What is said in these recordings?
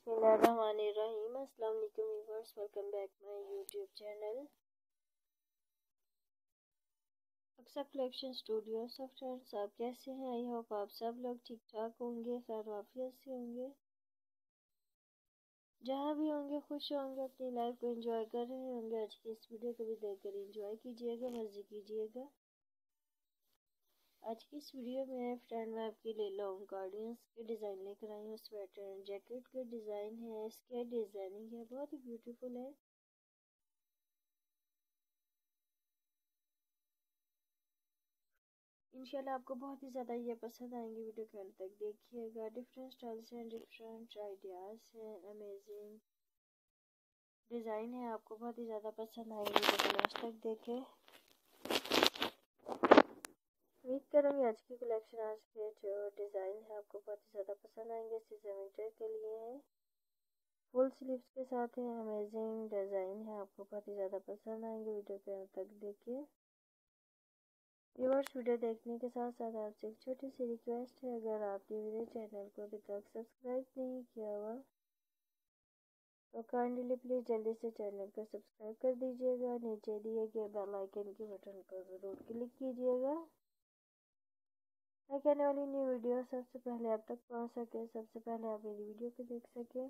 बिस्मिल्लाहिर्रहमानिर्रहीम। अस्सलाम वालेकुम viewers, welcome back my YouTube channel Aqsa collection studio. सब फ्रेंड्स, आप कैसे हैं? आई होप आप सब लोग ठीक ठाक होंगे, खैर वाफियत से होंगे, जहाँ भी होंगे खुश होंगे, अपनी लाइफ को एंजॉय कर रहे होंगे। आज की इस वीडियो को भी देखकर एंजॉय कीजिएगा, मज़े कीजिएगा। आज की इस वीडियो में फ्रेंड मैं आपके लिए लॉन्ग गार्डियंस के डिज़ाइन लेकर आई हूँ। स्वेटर एंड जैकेट के डिज़ाइन है, इसके डिज़ाइनिंग है, बहुत ही ब्यूटीफुल है। इंशाल्लाह आपको बहुत ही ज़्यादा ये पसंद आएंगे। वीडियो के अंत तक देखिएगा। डिफरेंट स्टाइल्स हैं, डिफरेंट आइडियाज़ हैं, अमेजिंग डिज़ाइन है, आपको बहुत ही ज़्यादा पसंद आएंगे। वीडियो को लास्ट तक देखें। उम्मीद करूँगी आज की कलेक्शन, आज के जो डिज़ाइन है आपको बहुत ही ज़्यादा पसंद आएंगे। सीजन विंटर के लिए है, फुल स्लीव्स के साथ है, अमेजिंग डिज़ाइन है, आपको बहुत ही ज़्यादा पसंद आएंगे। वीडियो के अंत तक देखिए। व्यूअर्स, वीडियो देखने के साथ साथ आपसे एक छोटी सी रिक्वेस्ट है, अगर आपने मेरे चैनल को अभी तक सब्सक्राइब नहीं किया हुआ तो काइंडली प्लीज़ जल्दी से चैनल को सब्सक्राइब कर दीजिएगा। नीचे दिए गए बेल आइकन के बटन को ज़रूर क्लिक कीजिएगा ताकि आने वाली न्यू वीडियो सबसे पहले आप तक पहुंच सके, सबसे पहले आप मेरी वीडियो को देख सकें।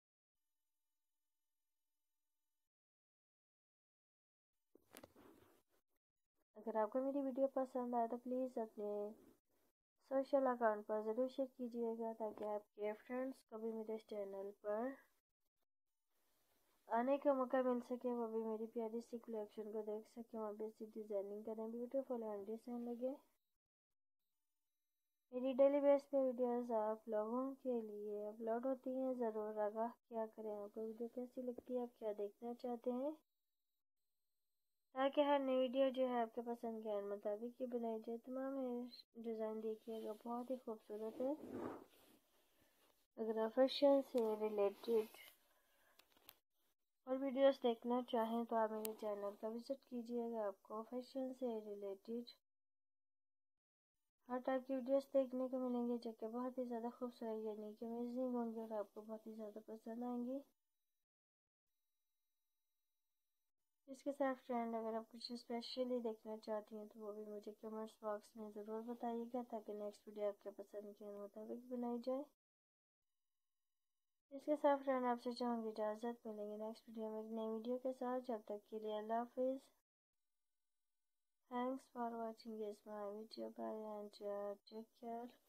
अगर आपको मेरी वीडियो पसंद आए तो प्लीज़ अपने सोशल अकाउंट पर ज़रूर शेयर कीजिएगा ताकि आपके फ्रेंड्स को भी मेरे चैनल पर आने का मौका मिल सके, वो भी मेरी प्यारी सी कलेक्शन को देख सके, वहाँ पे सी डिज़ाइनिंग करें, ब्यूटीफुल एंड डिसेंट लगे। मेरी डेली बेस पे वीडियोस आप लोगों के लिए अपलोड होती हैं, ज़रूर आगाह क्या करें। आपको वीडियो कैसी लगती है, आप क्या देखना चाहते हैं, ताकि हर नई वीडियो जो है आपके पसंद के मुताबिक ही बनाई जाए। तमाम डिज़ाइन देखिएगा, बहुत ही खूबसूरत है। अगर आप फैशन से रिलेटेड और वीडियोस देखना चाहें तो आप मेरे चैनल का विजिट कीजिएगा। आपको फैशन से रिलेटेड हर टाइप की वीडियोस देखने को मिलेंगे, जो कि बहुत ही ज़्यादा खूबसूरत यानी कि अमेजिंग होंगे और आपको बहुत ही ज़्यादा पसंद आएंगी। इसके साथ फ्रेंड, अगर आप कुछ स्पेशली देखना चाहती हैं तो वो भी मुझे कमेंट्स बॉक्स में ज़रूर बताइएगा ताकि नेक्स्ट वीडियो आपके पसंद के मुताबिक बनाई जाए। इसके साथ फ्रेंड आपसे चाहूँगी इजाज़त, मिलेंगे नेक्स्ट वीडियो में एक नई वीडियो के साथ। जब तक के लिए अल्लाह हाफिज़। Thanks for watching this my video. Bye and take care.